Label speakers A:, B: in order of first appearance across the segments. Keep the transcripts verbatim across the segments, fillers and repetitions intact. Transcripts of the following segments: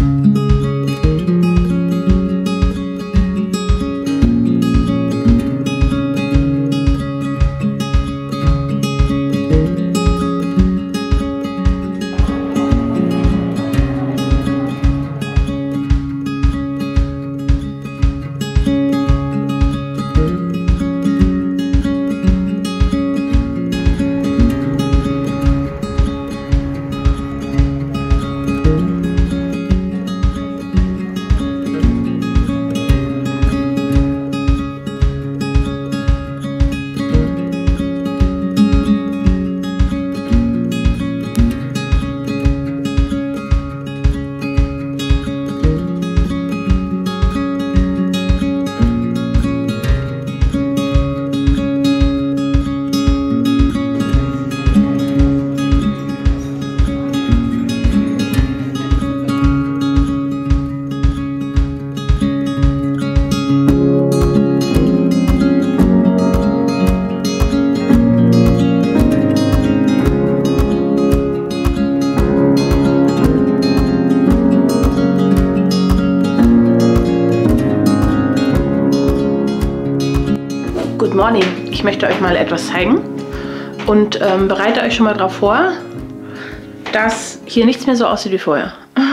A: Good morning! Ich möchte euch mal etwas zeigen und ähm, bereite euch schon mal darauf vor, dass hier nichts mehr so aussieht wie vorher.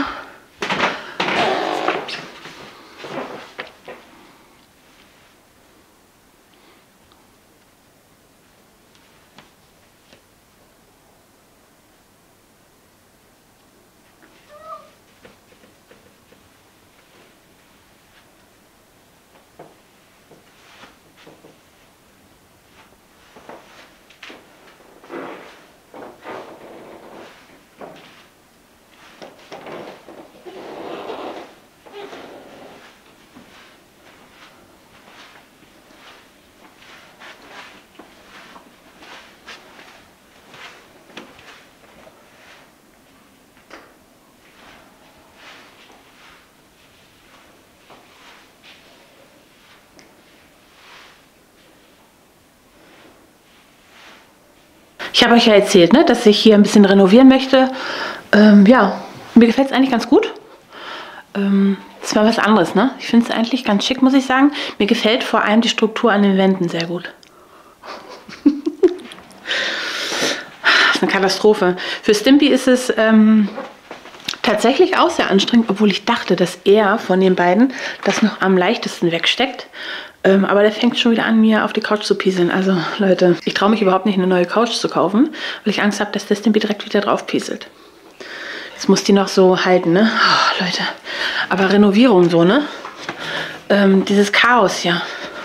A: Ich habe euch ja erzählt, ne, dass ich hier ein bisschen renovieren möchte. Ähm, ja, mir gefällt es eigentlich ganz gut. Ähm, das war was anderes, ne? Ich finde es eigentlich ganz schick, muss ich sagen. Mir gefällt vor allem die Struktur an den Wänden sehr gut. Das ist eine Katastrophe. Für Stimpy ist es ähm, tatsächlich auch sehr anstrengend, obwohl ich dachte, dass er von den beiden das noch am leichtesten wegsteckt. Ähm, aber der fängt schon wieder an, mir auf die Couch zu pieseln. Also Leute, ich traue mich überhaupt nicht, eine neue Couch zu kaufen, weil ich Angst habe, dass der Stimpy direkt wieder drauf pieselt. Jetzt muss die noch so halten, ne? Oh, Leute. Aber Renovierung so, ne? Ähm, dieses Chaos hier.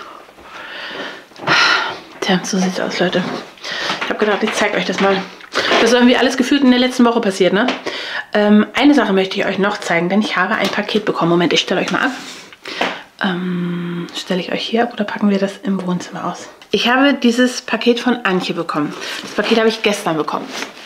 A: Tja, so sieht's aus, Leute. Ich habe gedacht, ich zeige euch das mal. Das ist irgendwie alles gefühlt in der letzten Woche passiert, ne? Ähm, eine Sache möchte ich euch noch zeigen, denn ich habe ein Paket bekommen. Moment, ich stelle euch mal ab. Ähm, stelle ich euch hier ab oder packen wir das im Wohnzimmer aus? Ich habe dieses Paket von Antje bekommen. Das Paket habe ich gestern bekommen.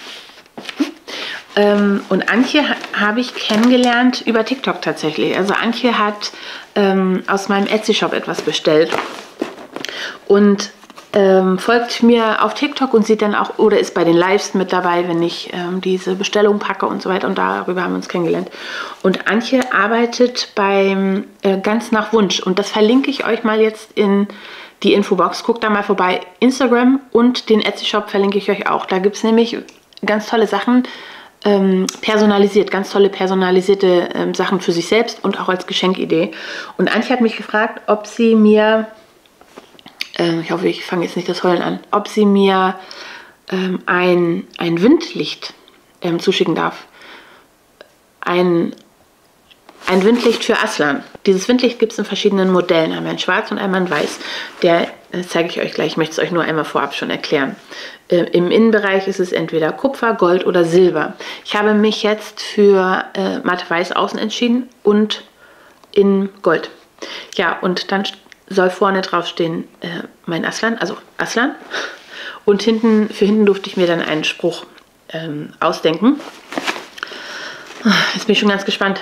A: Ähm, und Antje ha habe ich kennengelernt über TikTok tatsächlich. Also Antje hat ähm, aus meinem Etsy-Shop etwas bestellt und ähm, folgt mir auf TikTok und sieht dann auch, oder ist bei den Lives mit dabei, wenn ich ähm, diese Bestellung packe und so weiter. Und darüber haben wir uns kennengelernt. Und Antje arbeitet beim äh, Ganz nach Wunsch. Und das verlinke ich euch mal jetzt in die Infobox. Guckt da mal vorbei. Instagram und den Etsy-Shop verlinke ich euch auch. Da gibt es nämlich ganz tolle Sachen, ähm, personalisiert. Ganz tolle personalisierte ähm, Sachen für sich selbst und auch als Geschenkidee. Und Antje hat mich gefragt, ob sie mir... ich hoffe, ich fange jetzt nicht das Heulen an, ob sie mir ähm, ein, ein Windlicht ähm, zuschicken darf. Ein, ein Windlicht für Aslan. Dieses Windlicht gibt es in verschiedenen Modellen. Einmal in schwarz und einmal in weiß. Der äh, zeige ich euch gleich. Ich möchte es euch nur einmal vorab schon erklären. Äh, Im Innenbereich ist es entweder Kupfer, Gold oder Silber. Ich habe mich jetzt für äh, matte weiß außen entschieden und in Gold. Ja, und dann soll vorne drauf stehen, äh, mein Aslan, also Aslan. Und hinten, für hinten durfte ich mir dann einen Spruch ähm, ausdenken. Jetzt bin ich schon ganz gespannt.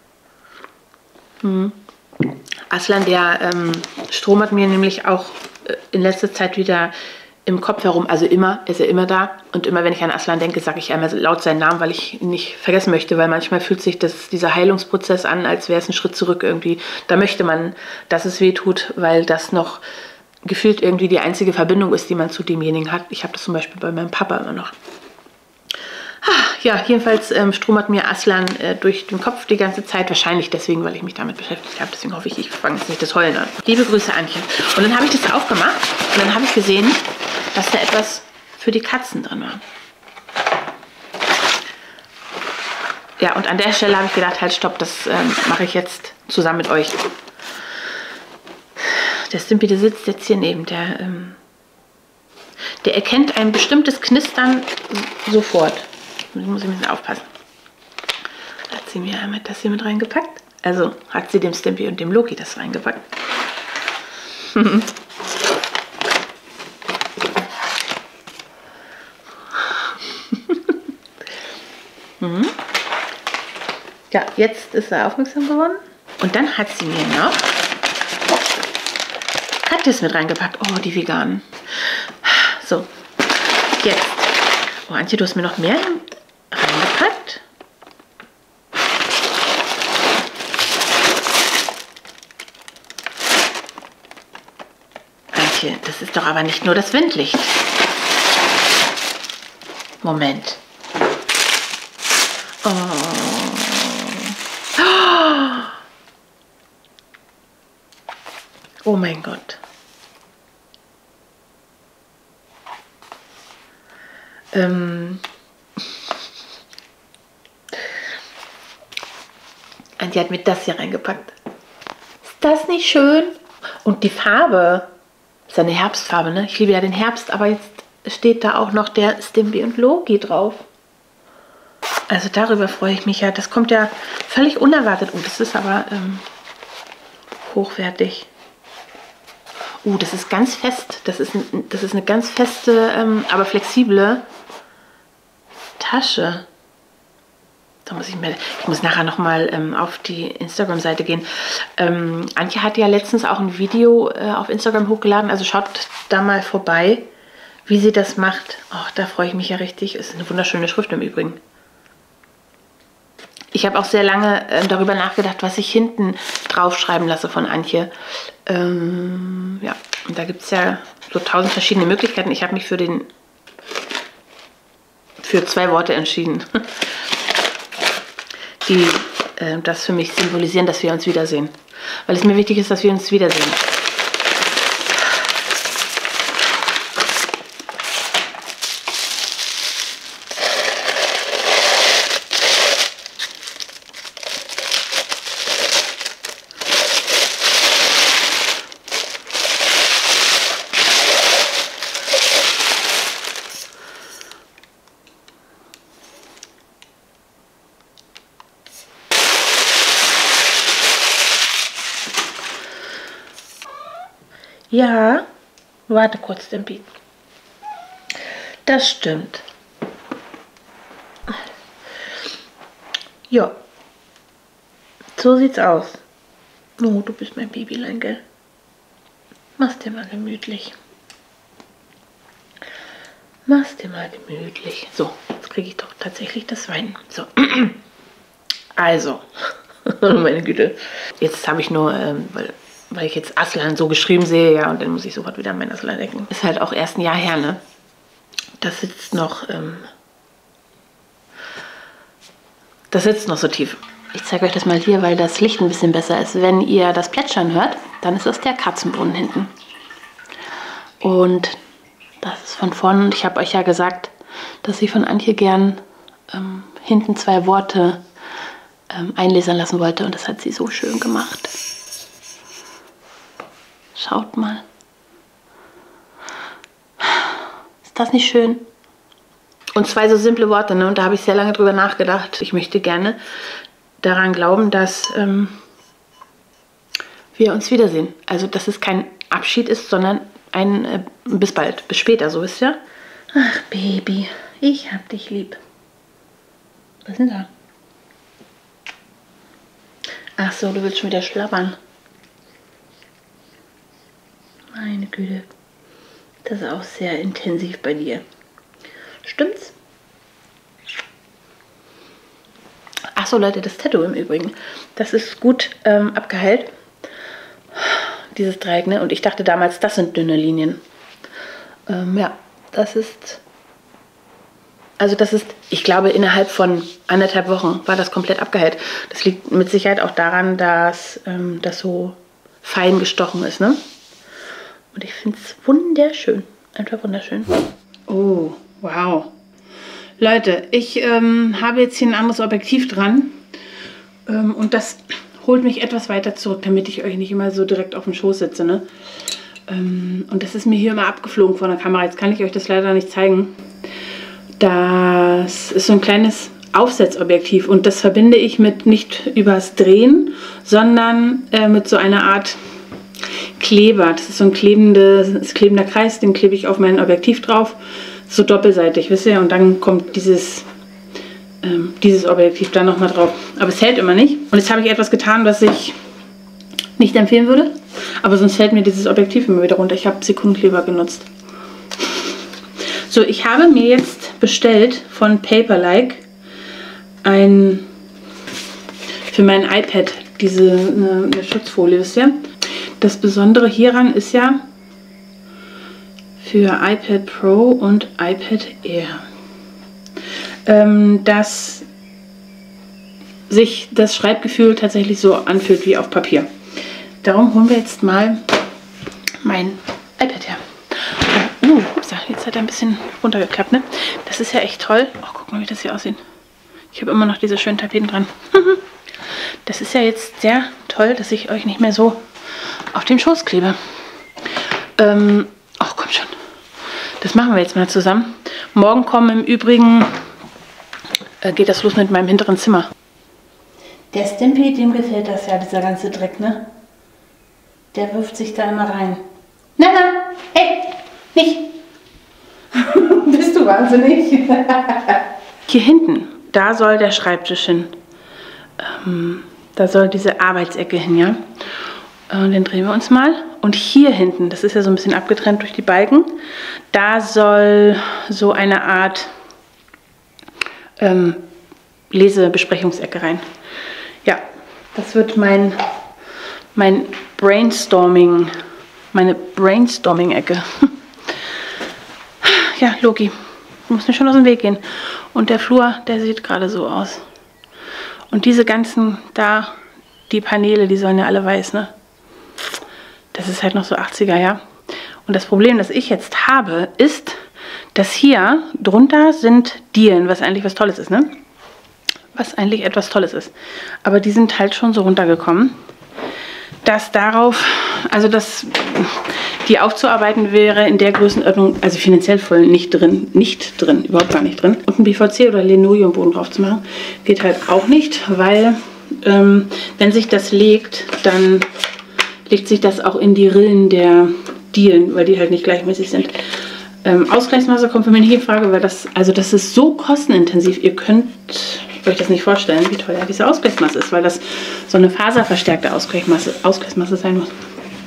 A: Hm. Aslan, der ähm, Strom hat mir nämlich auch äh, in letzter Zeit wieder im Kopf herum, also immer, ist er immer da. Und immer, wenn ich an Aslan denke, sage ich einmal laut seinen Namen, weil ich ihn nicht vergessen möchte, weil manchmal fühlt sich das, dieser Heilungsprozess an, als wäre es ein Schritt zurück irgendwie. Da möchte man, dass es weh tut, weil das noch gefühlt irgendwie die einzige Verbindung ist, die man zu demjenigen hat. Ich habe das zum Beispiel bei meinem Papa immer noch. Ja, jedenfalls ähm, stromert mir Aslan äh, durch den Kopf die ganze Zeit. Wahrscheinlich deswegen, weil ich mich damit beschäftigt habe. Deswegen hoffe ich, ich fange jetzt nicht das Heulen an. Liebe Grüße, Antje. Und dann habe ich das aufgemacht und dann habe ich gesehen, dass da etwas für die Katzen drin war. Ja, und an der Stelle habe ich gedacht, halt stopp, das ähm, mache ich jetzt zusammen mit euch. Der Stimpy, der sitzt jetzt hier neben. Der, ähm, der erkennt ein bestimmtes Knistern sofort. Da muss ich ein bisschen aufpassen. Hat sie mir einmal das hier mit reingepackt. Also hat sie dem Stimpy und dem Loki das reingepackt. mhm. Ja, jetzt ist er aufmerksam geworden. Und dann hat sie mir noch Katjes mit reingepackt. Oh, die veganen. So, jetzt. Oh, Antje, du hast mir noch mehr reingepackt. Antje, das ist doch aber nicht nur das Windlicht. Moment. Oh. Oh mein Gott. Ähm. Antje hat mir das hier reingepackt. Ist das nicht schön? Und die Farbe ist eine Herbstfarbe, ne? Ich liebe ja den Herbst, aber jetzt steht da auch noch der Stimpy und Loki drauf. Also darüber freue ich mich ja. Das kommt ja völlig unerwartet. Oh, das ist aber ähm, hochwertig. Uh, das ist ganz fest. Das ist, das ist eine ganz feste, ähm, aber flexible Tasche. Da muss ich, mir, ich muss nachher nochmal ähm, auf die Instagram-Seite gehen. Ähm, Antje hat ja letztens auch ein Video äh, auf Instagram hochgeladen. Also schaut da mal vorbei, wie sie das macht. Oh, da freue ich mich ja richtig. Ist eine wunderschöne Schrift im Übrigen. Ich habe auch sehr lange äh, darüber nachgedacht, was ich hinten draufschreiben lasse von Antje. Ähm, ja, und da gibt es ja so tausend verschiedene Möglichkeiten. Ich habe mich für den für zwei Worte entschieden, die äh, das für mich symbolisieren, dass wir uns wiedersehen. Weil es mir wichtig ist, dass wir uns wiedersehen. Ja, warte kurz, Stimpy. Das stimmt. Ja, so sieht's aus. Oh, du bist mein Babylein, gell? Mach's dir mal gemütlich. Mach's dir mal gemütlich. So, jetzt kriege ich doch tatsächlich das Weinen. So, also, meine Güte. Jetzt habe ich nur, ähm, weil... weil ich jetzt Aslan so geschrieben sehe, ja, und dann muss ich sofort wieder an meinen Aslan denken. Ist halt auch erst ein Jahr her, ne? Das sitzt noch, ähm, das sitzt noch so tief. Ich zeige euch das mal hier, weil das Licht ein bisschen besser ist. Wenn ihr das Plätschern hört, dann ist das der Katzenbrunnen hinten. Und das ist von vorne. Und ich habe euch ja gesagt, dass ich von Antje gern ähm, hinten zwei Worte ähm, einlesern lassen wollte. Und das hat sie so schön gemacht. Schaut mal. Ist das nicht schön? Und zwei so simple Worte, ne? Und da habe ich sehr lange drüber nachgedacht. Ich möchte gerne daran glauben, dass ähm, wir uns wiedersehen. Also, dass es kein Abschied ist, sondern ein äh, bis bald, bis später, so wisst ihr? Ach, Baby, ich hab dich lieb. Was ist denn da? Ach so, du willst schon wieder schlabbern. Meine Güte. Das ist auch sehr intensiv bei dir. Stimmt's? Achso Leute, das Tattoo im Übrigen. Das ist gut ähm, abgeheilt. Dieses Dreieck, ne? Und ich dachte damals, das sind dünne Linien. Ähm, ja, das ist... Also das ist, ich glaube, innerhalb von anderthalb Wochen war das komplett abgeheilt. Das liegt mit Sicherheit auch daran, dass ähm, das so fein gestochen ist, ne? Und ich finde es wunderschön. Einfach wunderschön. Oh, wow. Leute, ich ähm, habe jetzt hier ein anderes Objektiv dran. Ähm, und das holt mich etwas weiter zurück, damit ich euch nicht immer so direkt auf dem Schoß sitze, ne? Ähm, und das ist mir hier immer abgeflogen von der Kamera. Jetzt kann ich euch das leider nicht zeigen. Das ist so ein kleines Aufsetzobjektiv. Und das verbinde ich mit nicht übers Drehen, sondern äh, mit so einer Art Kleber. Das ist so ein klebende, klebender Kreis, den klebe ich auf mein Objektiv drauf. So doppelseitig, wisst ihr? Und dann kommt dieses, ähm, dieses Objektiv da nochmal drauf. Aber es hält immer nicht. Und jetzt habe ich etwas getan, was ich nicht empfehlen würde. Aber sonst fällt mir dieses Objektiv immer wieder runter. Ich habe Sekundenkleber genutzt. So, ich habe mir jetzt bestellt von Paperlike ein für mein iPad diese eine, eine Schutzfolie, wisst ihr? Das Besondere hieran ist ja für iPad Pro und iPad Air, ähm, dass sich das Schreibgefühl tatsächlich so anfühlt wie auf Papier. Darum holen wir jetzt mal mein iPad her. Uh, ups, jetzt hat er ein bisschen runtergeklappt, ne? Das ist ja echt toll. Oh, guck mal, wie das hier aussieht. Ich habe immer noch diese schönen Tapeten dran. Das ist ja jetzt sehr toll, dass ich euch nicht mehr so auf den Schoß klebe. Ähm, oh, komm schon. Das machen wir jetzt mal zusammen. Morgen kommen im Übrigen, äh, geht das los mit meinem hinteren Zimmer. Der Stimpy, dem gefällt das ja, dieser ganze Dreck, ne? Der wirft sich da immer rein. Na, na, hey, nicht. Bist du wahnsinnig? Hier hinten, da soll der Schreibtisch hin. Ähm, da soll diese Arbeitsecke hin, ja? Und den drehen wir uns mal. Und hier hinten, das ist ja so ein bisschen abgetrennt durch die Balken, da soll so eine Art ähm, Lesebesprechungsecke rein. Ja, das wird mein, mein Brainstorming, meine Brainstorming-Ecke. Ja, Loki, du musst mir schon aus dem Weg gehen. Und der Flur, der sieht gerade so aus. Und diese ganzen, da, die Paneele, die sollen ja alle weiß, ne? Das ist halt noch so achtziger, ja. Und das Problem, das ich jetzt habe, ist, dass hier drunter sind Dielen, was eigentlich was Tolles ist, ne? Was eigentlich etwas Tolles ist. Aber die sind halt schon so runtergekommen, dass darauf, also dass die aufzuarbeiten wäre in der Größenordnung, also finanziell voll nicht drin, nicht drin, überhaupt gar nicht drin. Und ein P V C oder Linoleumboden drauf zu machen, geht halt auch nicht, weil ähm, wenn sich das legt, dann legt sich das auch in die Rillen der Dielen, weil die halt nicht gleichmäßig sind. Ähm, Ausgleichsmasse kommt für mich nicht in Frage, weil das, also das ist so kostenintensiv, ihr könnt euch das nicht vorstellen, wie teuer diese Ausgleichsmasse ist, weil das so eine faserverstärkte Ausgleichsmasse, Ausgleichsmasse sein muss.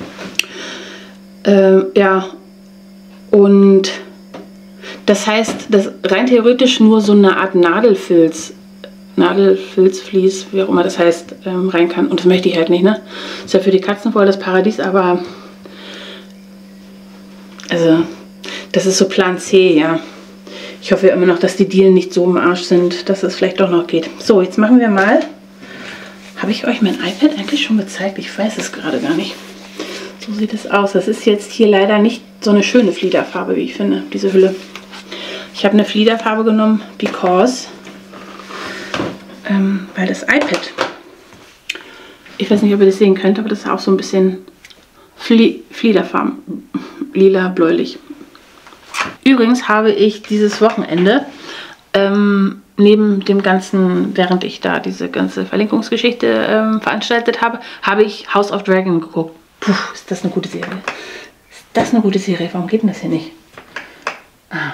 A: Ähm, ja, und das heißt, dass rein theoretisch nur so eine Art Nadelfilz, Nadelfilzvlies, wie auch immer das heißt, ähm, rein kann. Und das möchte ich halt nicht, ne? Ist ja für die Katzen voll das Paradies, aber also, das ist so Plan C, ja. Ich hoffe immer noch, dass die Dielen nicht so im Arsch sind, dass es vielleicht doch noch geht. So, jetzt machen wir mal. Habe ich euch mein iPad eigentlich schon gezeigt? Ich weiß es gerade gar nicht. So sieht es aus. Das ist jetzt hier leider nicht so eine schöne Fliederfarbe, wie ich finde, diese Hülle. Ich habe eine Fliederfarbe genommen, because, ähm, weil das iPad, ich weiß nicht, ob ihr das sehen könnt, aber das ist auch so ein bisschen Flie Fliederfarben, lila, bläulich. Übrigens habe ich dieses Wochenende ähm, neben dem ganzen, während ich da diese ganze Verlinkungsgeschichte ähm, veranstaltet habe, habe ich House of Dragon geguckt. Puh, ist das eine gute Serie. Ist das eine gute Serie? Warum geht denn das hier nicht? Ah.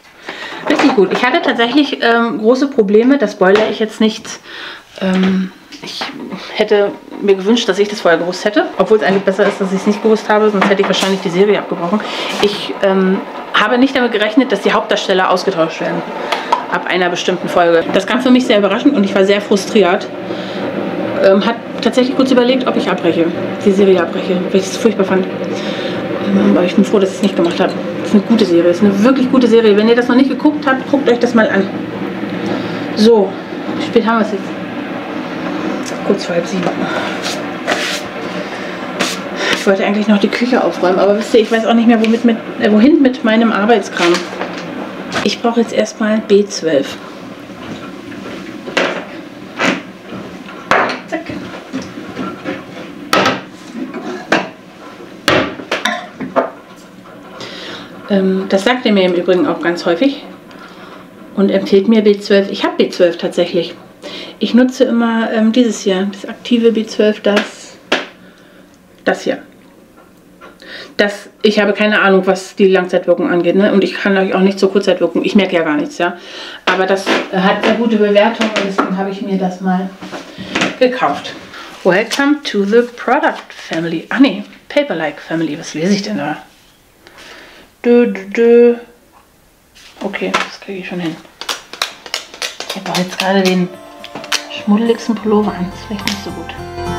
A: Richtig gut. Ich hatte tatsächlich ähm, große Probleme, das spoilere ich jetzt nicht, ähm, Ich hätte mir gewünscht, dass ich das vorher gewusst hätte, obwohl es eigentlich besser ist, dass ich es nicht gewusst habe, sonst hätte ich wahrscheinlich die Serie abgebrochen. Ich ähm, habe nicht damit gerechnet, dass die Hauptdarsteller ausgetauscht werden ab einer bestimmten Folge. Das kam für mich sehr überraschend und ich war sehr frustriert. Ähm, hat tatsächlich kurz überlegt, ob ich abbreche, die Serie abbreche, weil ich es furchtbar fand. Ähm, aber ich bin froh, dass ich es nicht gemacht habe. Das ist eine gute Serie, das ist eine wirklich gute Serie. Wenn ihr das noch nicht geguckt habt, guckt euch das mal an. So, wie spät haben wir es jetzt? Kurz vor halb sieben. Ich wollte eigentlich noch die Küche aufräumen, aber wisst ihr, ich weiß auch nicht mehr, womit mit, äh, wohin mit meinem Arbeitskram. Ich brauche jetzt erstmal B zwölf. Zack. Ähm, das sagt er mir im Übrigen auch ganz häufig und empfiehlt mir B zwölf. Ich habe B zwölf tatsächlich. Ich nutze immer ähm, dieses hier, das aktive B zwölf, das, das hier. Das, ich habe keine Ahnung, was die Langzeitwirkung angeht, ne? Und ich kann euch auch nicht zur Kurzzeitwirkung, ich merke ja gar nichts, ja. Aber das äh, hat sehr gute Bewertungen und deswegen habe ich mir das mal gekauft. Welcome to the Product Family. Ach nee, Paper-like Family, was lese ich denn da? Dö, dö, dö. Okay, das kriege ich schon hin. Ich habe auch jetzt gerade den schmuddeligsten Pullover an. Das ist vielleicht nicht so gut.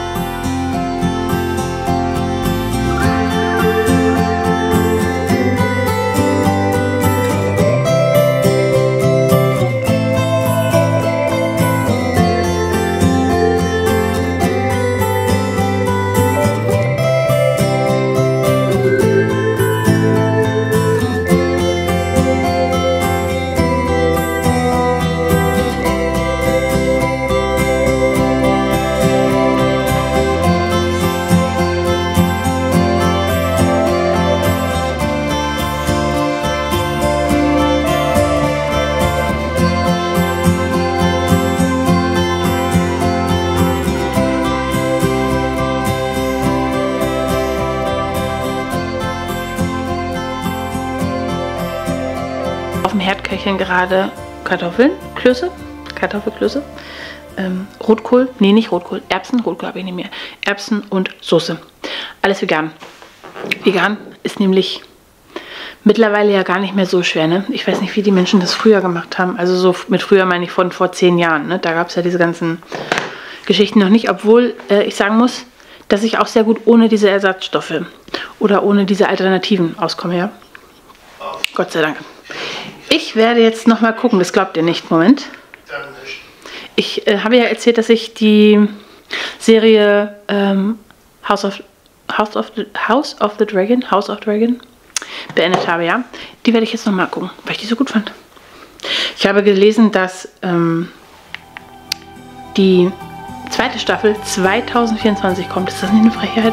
A: Auf dem Herd köcheln gerade Kartoffeln, Klöße, Kartoffelklöße, ähm, Rotkohl, nee, nicht Rotkohl, Erbsen, Rotkohl habe ich nicht mehr, Erbsen und Soße. Alles vegan. Vegan ist nämlich mittlerweile ja gar nicht mehr so schwer, ne? Ich weiß nicht, wie die Menschen das früher gemacht haben. Also so mit früher meine ich von vor zehn Jahren, ne? Da gab es ja diese ganzen Geschichten noch nicht, obwohl äh, ich sagen muss, dass ich auch sehr gut ohne diese Ersatzstoffe oder ohne diese Alternativen auskomme, ja? Gott sei Dank. Ich werde jetzt noch mal gucken, das glaubt ihr nicht. Moment. Ich äh, habe ja erzählt, dass ich die Serie ähm, House of House of the House of the Dragon, House of Dragon beendet habe, ja. Die werde ich jetzt noch mal gucken, weil ich die so gut fand. Ich habe gelesen, dass ähm, die zweite Staffel zweitausendvierundzwanzig kommt. Ist das nicht eine Frechheit?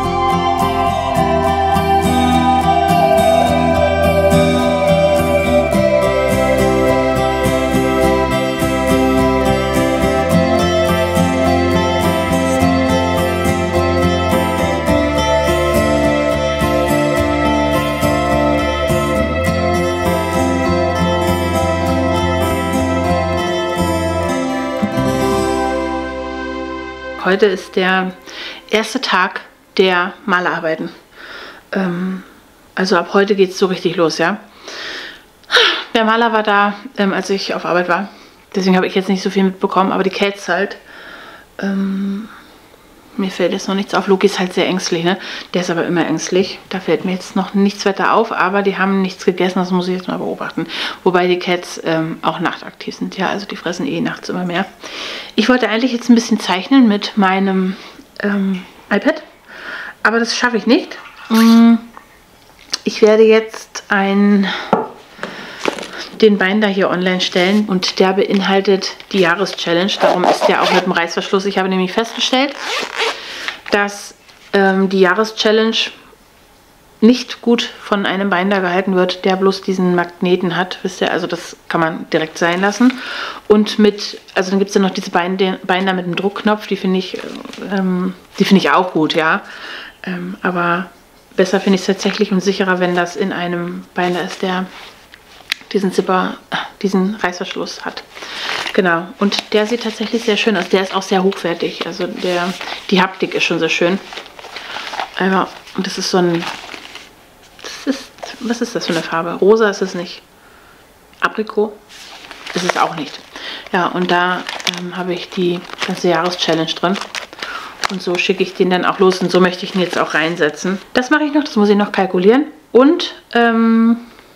A: Heute ist der erste Tag der Malerarbeiten. Ähm, also ab heute geht es so richtig los, ja. Der Maler war da, ähm, als ich auf Arbeit war. Deswegen habe ich jetzt nicht so viel mitbekommen, aber die Kätz halt. Ähm, mir fällt jetzt noch nichts auf. Loki ist halt sehr ängstlich, ne? Der ist aber immer ängstlich. Da fällt mir jetzt noch nichts weiter auf, aber die haben nichts gegessen, das muss ich jetzt mal beobachten. Wobei die Kätz ähm, auch nachtaktiv sind, ja, also die fressen eh nachts immer mehr. Ich wollte eigentlich jetzt ein bisschen zeichnen mit meinem ähm, iPad, aber das schaffe ich nicht. Ich werde jetzt ein, den Binder hier online stellen und der beinhaltet die Jahreschallenge. Darum ist der auch mit dem Reißverschluss. Ich habe nämlich festgestellt, dass ähm, die Jahreschallenge nicht gut von einem Binder gehalten wird, der bloß diesen Magneten hat. Wisst ihr, also das kann man direkt sein lassen. Und mit, also dann gibt es ja noch diese Binder, Binder mit dem Druckknopf, die finde ich, ähm, die finde ich auch gut, ja. Ähm, aber besser finde ich es tatsächlich und sicherer, wenn das in einem Binder ist, der diesen Zipper, diesen Reißverschluss hat. Genau, und der sieht tatsächlich sehr schön aus. Der ist auch sehr hochwertig. Also der, die Haptik ist schon sehr schön. Aber, und das ist so ein, das ist, was ist das für eine Farbe? Rosa ist es nicht. Aprikot ist es auch nicht. Ja, und da ähm, habe ich die ganze Jahreschallenge drin. Und so schicke ich den dann auch los. Und so möchte ich ihn jetzt auch reinsetzen. Das mache ich noch, das muss ich noch kalkulieren. Und ähm,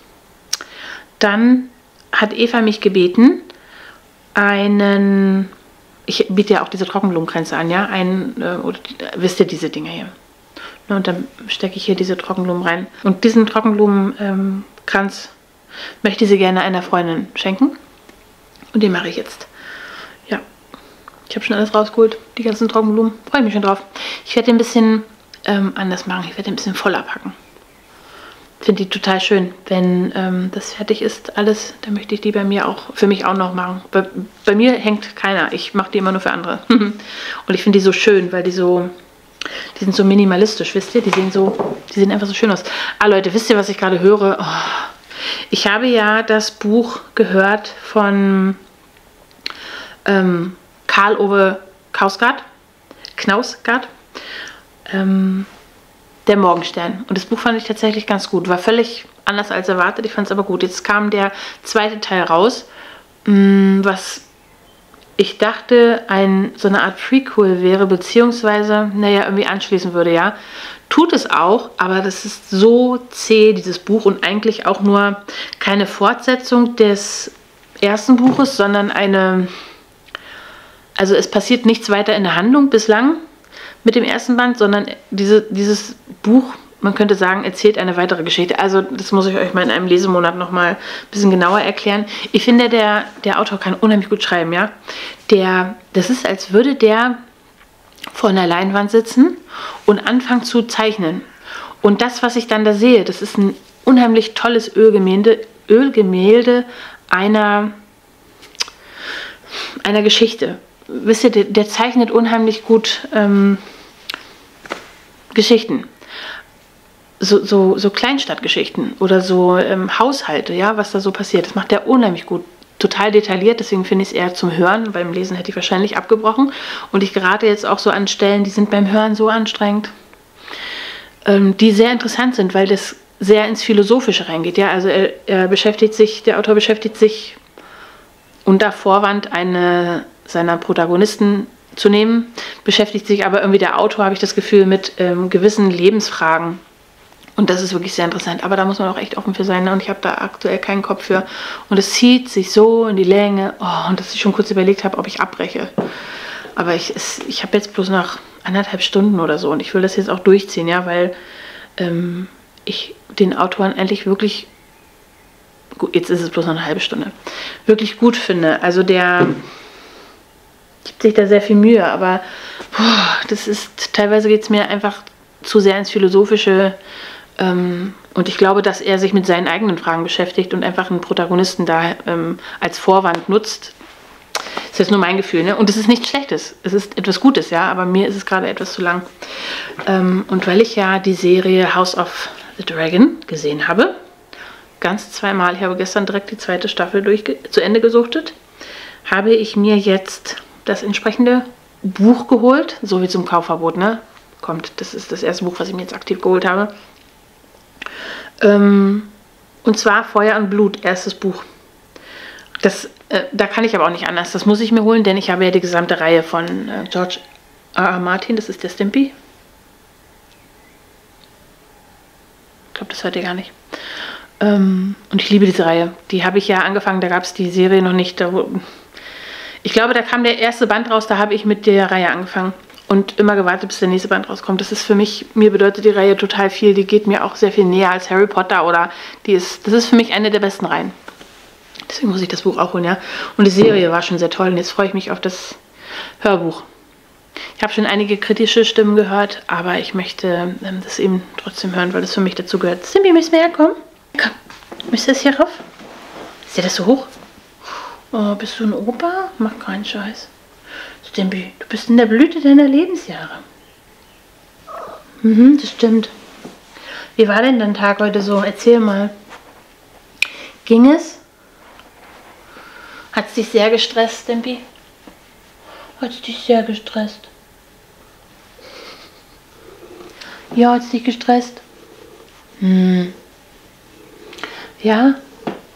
A: dann hat Eva mich gebeten, einen, ich biete ja auch diese Trockenblumenkränze an, ja, einen, äh, oder, wisst ihr, diese Dinger hier. Ne, und dann stecke ich hier diese Trockenblumen rein. Und diesen Trockenblumenkranz ähm, möchte sie gerne einer Freundin schenken. Und den mache ich jetzt. Ja, ich habe schon alles rausgeholt, die ganzen Trockenblumen. Freue ich mich schon drauf. Ich werde den ein bisschen ähm, anders machen. Ich werde den ein bisschen voller packen. Finde die total schön. Wenn ähm, das fertig ist, alles, dann möchte ich die bei mir auch, für mich auch noch machen. Bei, bei mir hängt keiner. Ich mache die immer nur für andere. Und ich finde die so schön, weil die so, die sind so minimalistisch, wisst ihr? Die sehen so, die sehen einfach so schön aus. Ah Leute, wisst ihr, was ich gerade höre? Oh. Ich habe ja das Buch gehört von ähm, Karl Ove Knausgard. Knausgard. Ähm, Der Morgenstern. Und das Buch fand ich tatsächlich ganz gut. War völlig anders als erwartet. Ich fand es aber gut. Jetzt kam der zweite Teil raus, was ich dachte, ein, so eine Art Prequel wäre, beziehungsweise, naja, irgendwie anschließen würde, ja. Tut es auch, aber das ist so zäh, dieses Buch, und eigentlich auch nur keine Fortsetzung des ersten Buches, sondern eine, also es passiert nichts weiter in der Handlung bislang mit dem ersten Band, sondern diese, dieses Buch, man könnte sagen, erzählt eine weitere Geschichte. Also das muss ich euch mal in einem Lesemonat nochmal ein bisschen genauer erklären. Ich finde, der, der Autor kann unheimlich gut schreiben, ja. Der, das ist, als würde der vor einer Leinwand sitzen und anfangen zu zeichnen. Und das, was ich dann da sehe, das ist ein unheimlich tolles Ölgemälde, Ölgemälde einer, einer Geschichte. Wisst ihr, der, der zeichnet unheimlich gut ähm, Geschichten. So, so, so Kleinstadtgeschichten oder so ähm, Haushalte, ja, was da so passiert. Das macht der unheimlich gut. Total detailliert, deswegen finde ich es eher zum Hören. Beim Lesen hätte ich wahrscheinlich abgebrochen. Und ich gerate jetzt auch so an Stellen, die sind beim Hören so anstrengend, ähm, die sehr interessant sind, weil das sehr ins Philosophische reingeht. Ja, also er, er beschäftigt sich, der Autor beschäftigt sich unter Vorwand eine seiner Protagonisten zu nehmen, beschäftigt sich aber irgendwie der Autor, habe ich das Gefühl, mit ähm, gewissen Lebensfragen. Und das ist wirklich sehr interessant. Aber da muss man auch echt offen für sein. Ne? Und ich habe da aktuell keinen Kopf für. Und es zieht sich so in die Länge. Oh, und dass ich schon kurz überlegt habe, ob ich abbreche. Aber ich, es, ich habe jetzt bloß noch anderthalb Stunden oder so. Und ich will das jetzt auch durchziehen, ja, weil ähm, ich den Autoren eigentlich wirklich, gut, jetzt ist es bloß noch eine halbe Stunde, wirklich gut finde. Also der gibt sich da sehr viel Mühe. Aber boah, das ist, teilweise geht es mir einfach zu sehr ins Philosophische. Ähm, und ich glaube, dass er sich mit seinen eigenen Fragen beschäftigt und einfach einen Protagonisten da ähm, als Vorwand nutzt. Das ist jetzt nur mein Gefühl, ne? Und es ist nichts Schlechtes. Es ist etwas Gutes, ja, aber mir ist es gerade etwas zu lang. Ähm, und weil ich ja die Serie House of the Dragon gesehen habe, ganz zweimal, ich habe gestern direkt die zweite Staffel durch, zu Ende gesuchtet, habe ich mir jetzt das entsprechende Buch geholt, so wie zum Kaufverbot, ne? Kommt. Das ist das erste Buch, was ich mir jetzt aktiv geholt habe. Ähm, und zwar Feuer und Blut, erstes Buch. Das, äh, da kann ich aber auch nicht anders. Das muss ich mir holen, denn ich habe ja die gesamte Reihe von äh, George R. R. Martin. Das ist der Stimpy. Ich glaube, das hört ihr gar nicht. Ähm, und ich liebe diese Reihe. Die habe ich ja angefangen, da gab es die Serie noch nicht. Da, ich glaube, da kam der erste Band raus, da habe ich mit der Reihe angefangen. Und immer gewartet, bis der nächste Band rauskommt. Das ist für mich, mir bedeutet die Reihe total viel. Die geht mir auch sehr viel näher als Harry Potter oder die ist, das ist für mich eine der besten Reihen. Deswegen muss ich das Buch auch holen, ja. Und die Serie war schon sehr toll und jetzt freue ich mich auf das Hörbuch. Ich habe schon einige kritische Stimmen gehört, aber ich möchte ähm, das eben trotzdem hören, weil das für mich dazu gehört. Simbi, müssen wir herkommen? Komm, müsst ihr das hier rauf? Ist dir das so hoch? Oh, bist du ein Opa? Mach keinen Scheiß. Stimpy, du bist in der Blüte deiner Lebensjahre. Mhm, das stimmt. Wie war denn dein Tag heute so? Erzähl mal. Ging es? Hat es dich sehr gestresst, Stimpy? Hat es dich sehr gestresst? Ja, hat es dich gestresst? Hm. Ja?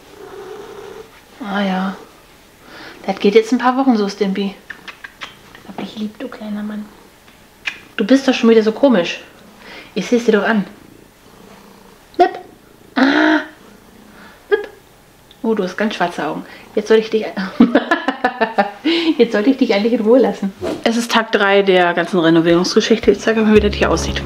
A: Ah ja. Das geht jetzt ein paar Wochen so, Stimpy. Hab dich lieb, du kleiner Mann. Du bist doch schon wieder so komisch. Ich seh's dir doch an. Lip. Ah. Lip. Oh, du hast ganz schwarze Augen. Jetzt soll ich dich... Jetzt sollte ich dich eigentlich in Ruhe lassen. Es ist Tag drei der ganzen Renovierungsgeschichte. Ich zeige euch mal, wie das hier aussieht.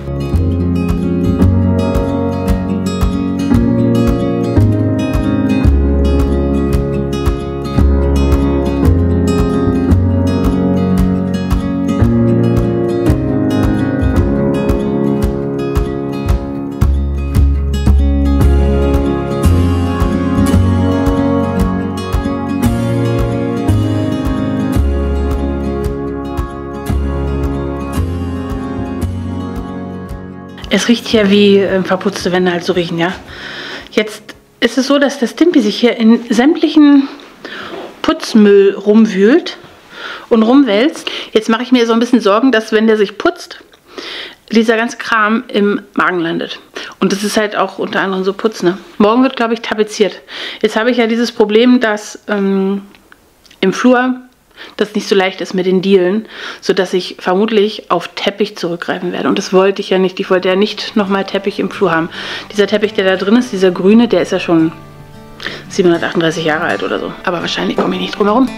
A: Es riecht hier wie äh, verputzte Wände halt so riechen, ja. Jetzt ist es so, dass der Stimpy sich hier in sämtlichen Putzmüll rumwühlt und rumwälzt. Jetzt mache ich mir so ein bisschen Sorgen, dass wenn der sich putzt, dieser ganze Kram im Magen landet. Und das ist halt auch unter anderem so Putz, ne? Morgen wird, glaube ich, tapeziert. Jetzt habe ich ja dieses Problem, dass ähm, im Flur das nicht so leicht ist mit den Dielen, sodass ich vermutlich auf Teppich zurückgreifen werde. Und das wollte ich ja nicht. Ich wollte ja nicht nochmal Teppich im Flur haben. Dieser Teppich, der da drin ist, dieser grüne, der ist ja schon siebenhundertachtunddreißig Jahre alt oder so. Aber wahrscheinlich komme ich nicht drum herum.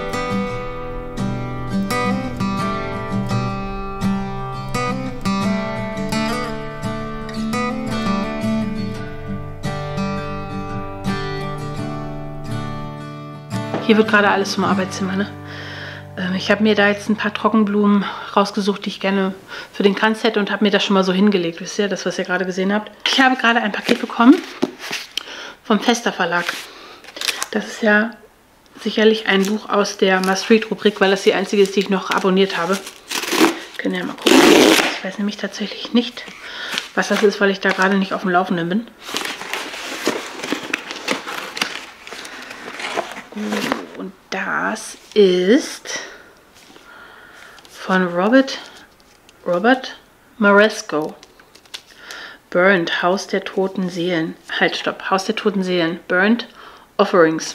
A: Hier wird gerade alles zum Arbeitszimmer, ne? Ich habe mir da jetzt ein paar Trockenblumen rausgesucht, die ich gerne für den Kranz hätte und habe mir das schon mal so hingelegt. Wisst ihr, das, was ihr gerade gesehen habt? Ich habe gerade ein Paket bekommen vom Vesta Verlag. Das ist ja sicherlich ein Buch aus der Must-Read-Rubrik, weil das die einzige ist, die ich noch abonniert habe. Können ja mal gucken. Ich weiß nämlich tatsächlich nicht, was das ist, weil ich da gerade nicht auf dem Laufenden bin. Und das ist von Robert, Robert Moresco. Burnt, Haus der toten Seelen. Halt, stopp. Haus der toten Seelen. Burnt Offerings.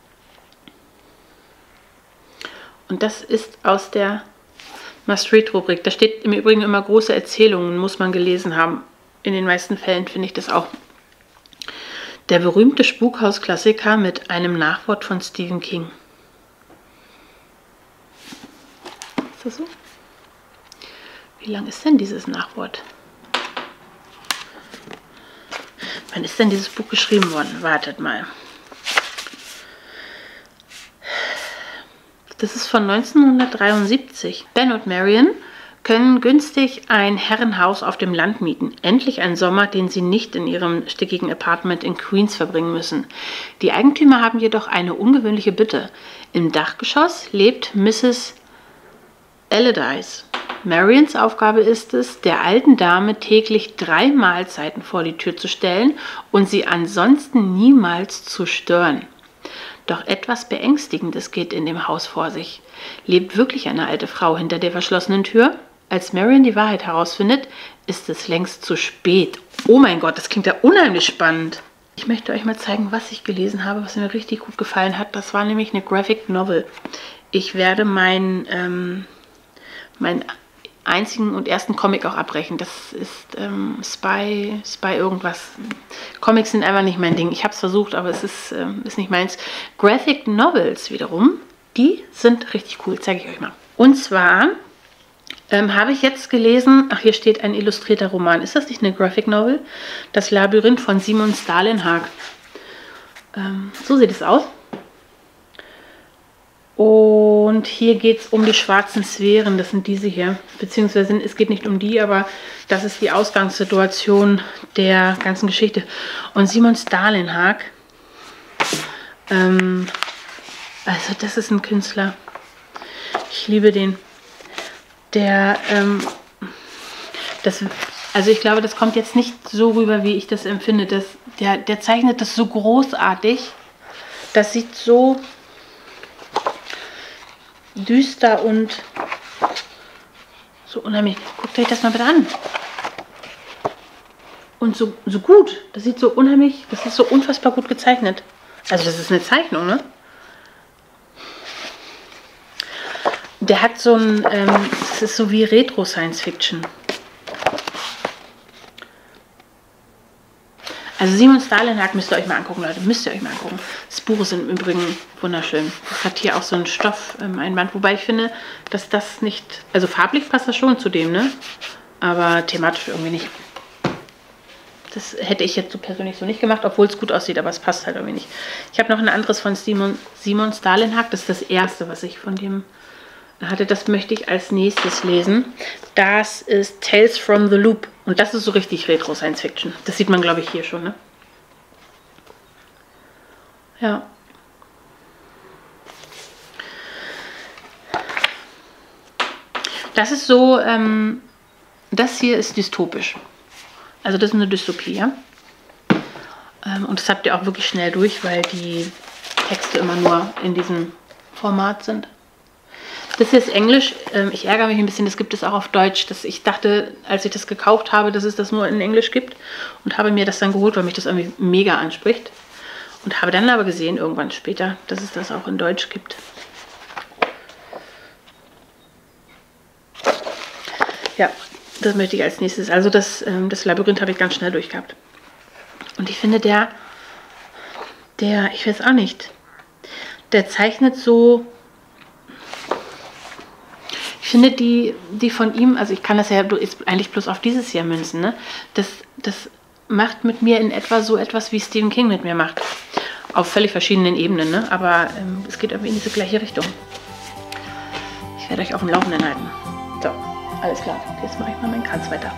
A: Und das ist aus der Must-Read-Rubrik. Da steht im Übrigen immer große Erzählungen, muss man gelesen haben. In den meisten Fällen finde ich das auch. Der berühmte Spukhaus-Klassiker mit einem Nachwort von Stephen King. Ist das so? Wie lang ist denn dieses Nachwort? Wann ist denn dieses Buch geschrieben worden? Wartet mal. Das ist von neunzehnhundertdreiundsiebzig. Ben und Marion können günstig ein Herrenhaus auf dem Land mieten. Endlich ein Sommer, den sie nicht in ihrem stickigen Apartment in Queens verbringen müssen. Die Eigentümer haben jedoch eine ungewöhnliche Bitte. Im Dachgeschoss lebt Misses Allardyce. Marions Aufgabe ist es, der alten Dame täglich drei Mahlzeiten vor die Tür zu stellen und sie ansonsten niemals zu stören. Doch etwas Beängstigendes geht in dem Haus vor sich. Lebt wirklich eine alte Frau hinter der verschlossenen Tür? Als Marion die Wahrheit herausfindet, ist es längst zu spät. Oh mein Gott, das klingt ja unheimlich spannend. Ich möchte euch mal zeigen, was ich gelesen habe, was mir richtig gut gefallen hat. Das war nämlich eine Graphic Novel. Ich werde mein, ähm, meinen einzigen und ersten Comic auch abbrechen. Das ist ähm, Spy, Spy irgendwas. Comics sind einfach nicht mein Ding. Ich habe es versucht, aber es ist, ähm, ist nicht meins. Graphic Novels wiederum, die sind richtig cool. Zeige ich euch mal. Und zwar ähm, habe ich jetzt gelesen, ach, hier steht ein illustrierter Roman. Ist das nicht eine Graphic Novel? Das Labyrinth von Simon Stalenhag. Ähm, so sieht es aus. Und hier geht es um die schwarzen Sphären, das sind diese hier, beziehungsweise es geht nicht um die, aber das ist die Ausgangssituation der ganzen Geschichte. Und Simon Stalenhag, ähm, also das ist ein Künstler, ich liebe den, der, ähm, das, also ich glaube, das kommt jetzt nicht so rüber, wie ich das empfinde, das, der, der zeichnet das so großartig, das sieht so... düster und so unheimlich. Guckt euch das mal bitte an. Und so, so gut. Das sieht so unheimlich, das ist so unfassbar gut gezeichnet. Also das ist eine Zeichnung, ne? Der hat so ein, ähm, das ist so wie Retro-Science-Fiction. Also Simon Stalenhag müsst ihr euch mal angucken, Leute. Müsst ihr euch mal angucken. Das Buch ist im Übrigen wunderschön. Das hat hier auch so einen Stoff, ähm, ein Band. Wobei ich finde, dass das nicht, also farblich passt das schon zu dem, ne? Aber thematisch irgendwie nicht. Das hätte ich jetzt so persönlich so nicht gemacht, obwohl es gut aussieht, aber es passt halt irgendwie nicht. Ich habe noch ein anderes von Simon, Simon Stalenhag. Das ist das erste, was ich von dem hatte. Das möchte ich als nächstes lesen. Das ist Tales from the Loop. Und das ist so richtig Retro-Science-Fiction. Das sieht man, glaube ich, hier schon, ne? Ja. Das ist so, ähm, das hier ist dystopisch. Also das ist eine Dystopie, ja? Ähm, und das habt ihr auch wirklich schnell durch, weil die Texte immer nur in diesem Format sind. Das hier ist Englisch. Ähm, ich ärgere mich ein bisschen, das gibt es auch auf Deutsch. Das, ich dachte, als ich das gekauft habe, dass es das nur in Englisch gibt. Und habe mir das dann geholt, weil mich das irgendwie mega anspricht. Und habe dann aber gesehen, irgendwann später, dass es das auch in Deutsch gibt. Ja, das möchte ich als nächstes. Also das, ähm, das Labyrinth habe ich ganz schnell durchgehabt. Und ich finde, der, der, ich weiß auch nicht, der zeichnet so... Ich finde die, die von ihm, also ich kann das ja jetzt eigentlich bloß auf dieses hier münzen, ne? Das, das macht mit mir in etwa so etwas, wie Stephen King mit mir macht. Auf völlig verschiedenen Ebenen, ne? Aber ähm, es geht irgendwie in diese gleiche Richtung. Ich werde euch auf dem Laufenden halten. So, alles klar. Jetzt mache ich mal meinen Kranz weiter.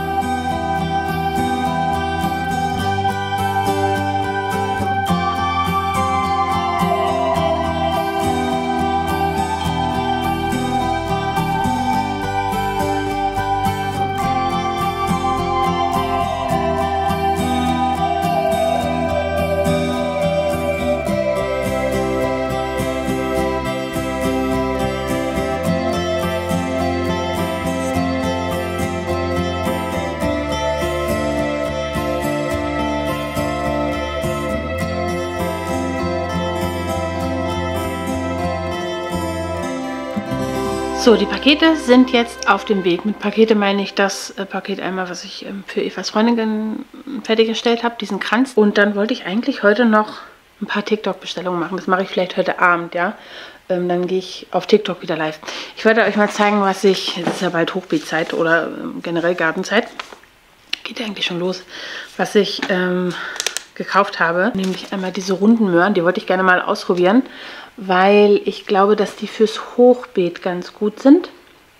A: So, die Pakete sind jetzt auf dem Weg. Mit Pakete meine ich das äh, Paket einmal, was ich ähm, für Evas Freundin fertiggestellt habe, diesen Kranz. Und dann wollte ich eigentlich heute noch ein paar TikTok-Bestellungen machen. Das mache ich vielleicht heute Abend, ja. Ähm, dann gehe ich auf TikTok wieder live. Ich wollte euch mal zeigen, was ich, es ist ja bald Hochbeetzeit oder ähm, generell Gartenzeit. Geht ja eigentlich schon los. Was ich ähm, gekauft habe, nämlich einmal diese runden Möhren. Die wollte ich gerne mal ausprobieren, weil ich glaube, dass die fürs Hochbeet ganz gut sind.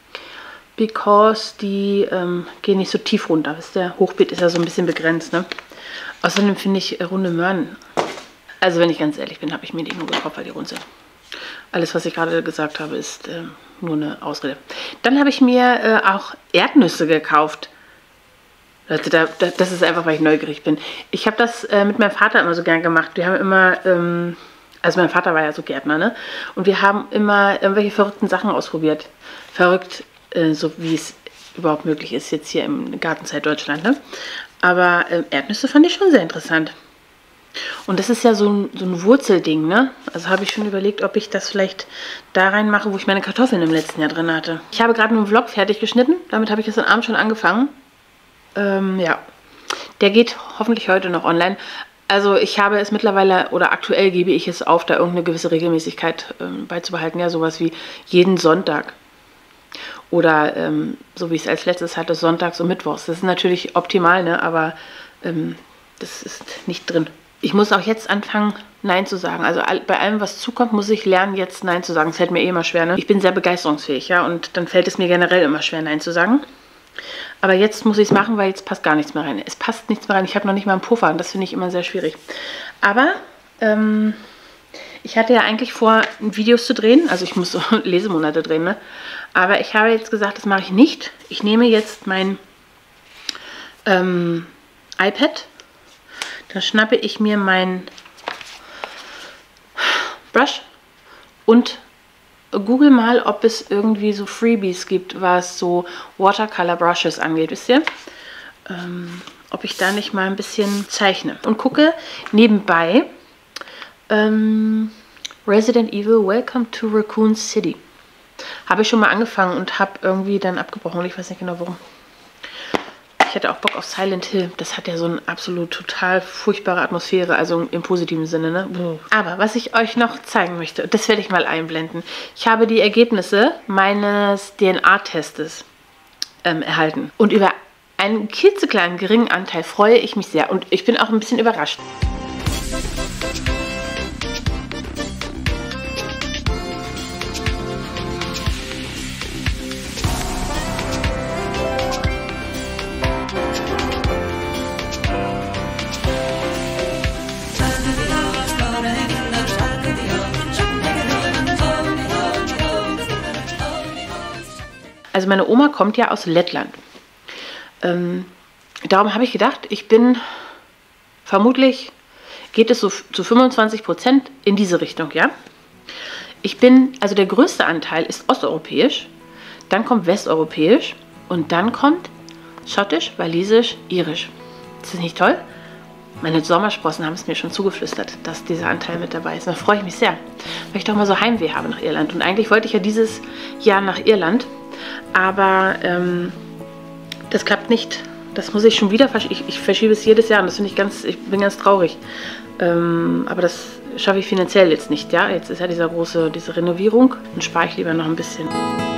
A: Because die ähm, gehen nicht so tief runter. Wisst ihr? Hochbeet ist ja so ein bisschen begrenzt, ne? Außerdem finde ich äh, runde Möhren, also wenn ich ganz ehrlich bin, habe ich mir die nur gekauft, weil die rund sind. Alles, was ich gerade gesagt habe, ist äh, nur eine Ausrede. Dann habe ich mir äh, auch Erdnüsse gekauft. Leute, da, da, das ist einfach, weil ich neugierig bin. Ich habe das äh, mit meinem Vater immer so gern gemacht. Wir haben immer... Ähm, Also mein Vater war ja so Gärtner, ne? Und wir haben immer irgendwelche verrückten Sachen ausprobiert. Verrückt, äh, so wie es überhaupt möglich ist jetzt hier im Gartenzeit Deutschland, ne? Aber äh, Erdnüsse fand ich schon sehr interessant. Und das ist ja so ein, so ein Wurzelding, ne? Also habe ich schon überlegt, ob ich das vielleicht da reinmache, wo ich meine Kartoffeln im letzten Jahr drin hatte. Ich habe gerade einen Vlog fertig geschnitten. Damit habe ich gestern Abend schon angefangen. Ähm, ja. Der geht hoffentlich heute noch online. Also ich habe es mittlerweile, oder aktuell gebe ich es auf, da irgendeine gewisse Regelmäßigkeit ähm, beizubehalten. Ja, sowas wie jeden Sonntag. Oder ähm, so wie ich es als letztes hatte, sonntags und mittwochs. Das ist natürlich optimal, ne? Aber ähm, das ist nicht drin. Ich muss auch jetzt anfangen, Nein zu sagen. Also all, bei allem, was zukommt, muss ich lernen, jetzt Nein zu sagen. Das fällt mir eh immer schwer, ne? Ich bin sehr begeisterungsfähig, ja? Und dann fällt es mir generell immer schwer, Nein zu sagen. Aber jetzt muss ich es machen, weil jetzt passt gar nichts mehr rein. Es passt nichts mehr rein. Ich habe noch nicht mal einen Puffer und das finde ich immer sehr schwierig. Aber ähm, ich hatte ja eigentlich vor, Videos zu drehen. Also ich muss so Lesemonate drehen, ne? Aber ich habe jetzt gesagt, das mache ich nicht. Ich nehme jetzt mein ähm, iPad. Dann schnappe ich mir mein Brush und google mal, ob es irgendwie so Freebies gibt, was so Watercolor Brushes angeht, wisst ihr? Ähm, ob ich da nicht mal ein bisschen zeichne. Und gucke nebenbei ähm, Resident Evil Welcome to Raccoon City. Habe ich schon mal angefangen und habe irgendwie dann abgebrochen. Ich weiß nicht genau warum. Ich hätte auch Bock auf Silent Hill. Das hat ja so eine absolut total furchtbare Atmosphäre, also im positiven Sinne, ne? Aber was ich euch noch zeigen möchte, das werde ich mal einblenden. Ich habe die Ergebnisse meines D N A-Testes ähm, erhalten. Und über einen klitzekleinen geringen Anteil freue ich mich sehr. Und ich bin auch ein bisschen überrascht. Also meine Oma kommt ja aus Lettland. Ähm, darum habe ich gedacht, ich bin vermutlich, geht es so zu fünfundzwanzig Prozent in diese Richtung, ja. Ich bin, also der größte Anteil ist osteuropäisch, dann kommt westeuropäisch und dann kommt schottisch, walisisch, irisch. Ist das nicht toll? Meine Sommersprossen haben es mir schon zugeflüstert, dass dieser Anteil mit dabei ist. Da freue ich mich sehr, weil ich doch mal so Heimweh habe nach Irland. Und eigentlich wollte ich ja dieses Jahr nach Irland, aber ähm, das klappt nicht. Das muss ich schon wieder verschieben. Ich, ich verschiebe es jedes Jahr und das finde ich ganz, ich bin ganz traurig. Ähm, aber das schaffe ich finanziell jetzt nicht, ja. Jetzt ist ja dieser große, diese Renovierung. Dann spare ich lieber noch ein bisschen.